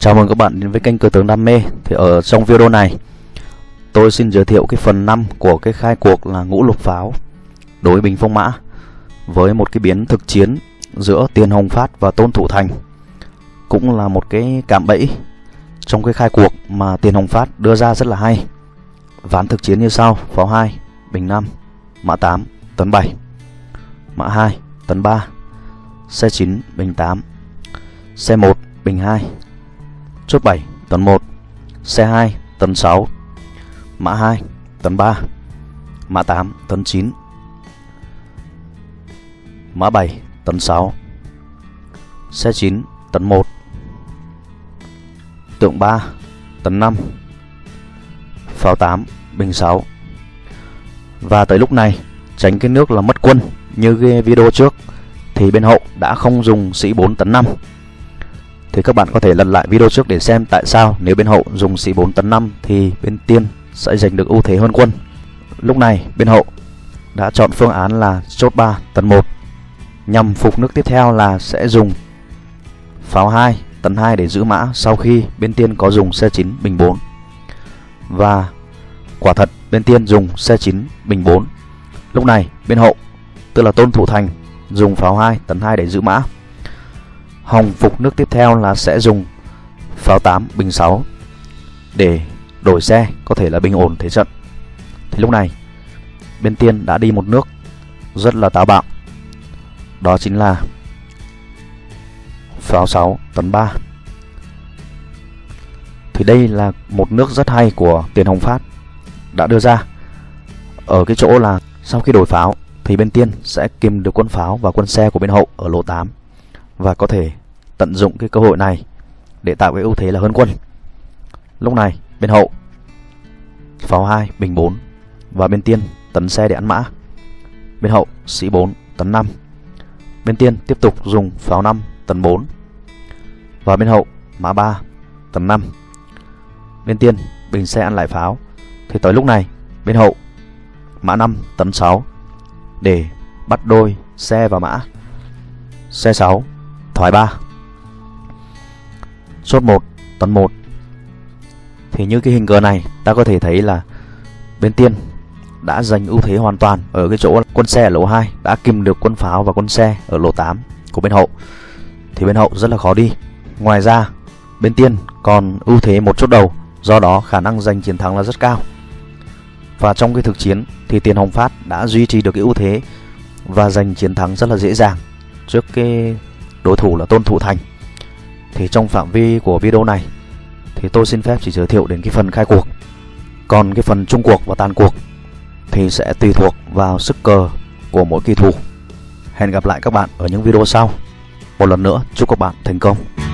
Chào mừng các bạn đến với kênh Cờ tướng Đam mê. Thì ở trong video này tôi xin giới thiệu cái phần 5 của cái khai cuộc là ngũ lục pháo đối binh Phong Mã, với một cái biến thực chiến giữa Tiền Hồng Phát và Tôn Thủ Thành. Cũng là một cái cạm bẫy trong cái khai cuộc mà Tiền Hồng Phát đưa ra rất là hay. Ván thực chiến như sau: pháo 2 bình 5, mã 8 tấn 7, mã 2 tấn 3, xe 9 bình 8, xe 1 bình 2, chốt 7 tấn 1, xe 2 tấn 6, mã 2 tấn 3, mã 8 tấn 9, mã 7 tấn 6, xe 9 tấn 1, tượng 3 tấn 5, pháo 8 bình 6. Và tới lúc này, tránh cái nước là mất quân như cái video trước, thì bên hậu đã không dùng sĩ 4 tấn 5. Thì các bạn có thể lần lại video trước để xem tại sao nếu bên hậu dùng sĩ 4 tấn 5 thì bên Tiên sẽ giành được ưu thế hơn quân. Lúc này bên hậu đã chọn phương án là chốt 3 tấn 1, nhằm phục nước tiếp theo là sẽ dùng pháo 2 tấn 2 để giữ mã sau khi bên Tiên có dùng xe 9 bình 4. Và quả thật bên Tiên dùng xe 9 bình 4. Lúc này bên hậu, tức là Tôn Thủ Thành, dùng pháo 2 tấn 2 để giữ mã. Hồng phục nước tiếp theo là sẽ dùng pháo 8 bình 6 để đổi xe, có thể là bình ổn thế trận. Thì lúc này bên Tiên đã đi một nước rất là táo bạo, đó chính là pháo 6 tấn 3. Thì đây là một nước rất hay của Tiền Hồng Phát đã đưa ra, ở cái chỗ là sau khi đổi pháo thì bên Tiên sẽ kìm được quân pháo và quân xe của bên hậu ở lỗ 8, và có thể tận dụng cái cơ hội này để tạo cái ưu thế là hơn quân. Lúc này bên hậu pháo 2 bình 4 và bên Tiên tấn xe để ăn mã. Bên hậu sĩ 4 tấn 5, bên Tiên tiếp tục dùng pháo 5 tấn 4 và bên hậu mã 3 tấn 5, bên Tiên bình xe ăn lại pháo. Thì tới lúc này bên hậu mã 5 tấn 6 để bắt đôi xe và mã, xe 6 thoái 3, chốt 1 tấn 1. Thì như cái hình cờ này ta có thể thấy là bên Tiên đã giành ưu thế hoàn toàn ở cái chỗ quân xe ở lỗ 2 đã kìm được quân pháo và quân xe ở lỗ 8 của bên hậu. Thì bên hậu rất là khó đi. Ngoài ra bên Tiên còn ưu thế một chốt đầu, do đó khả năng giành chiến thắng là rất cao. Và trong cái thực chiến thì Tiền Hồng Phát đã duy trì được cái ưu thế và giành chiến thắng rất là dễ dàng trước cái đối thủ là Tôn Thủ Thành. Thì trong phạm vi của video này thì tôi xin phép chỉ giới thiệu đến cái phần khai cuộc. Còn cái phần chung cuộc và tàn cuộc thì sẽ tùy thuộc vào sức cờ của mỗi kỳ thủ. Hẹn gặp lại các bạn ở những video sau. Một lần nữa chúc các bạn thành công.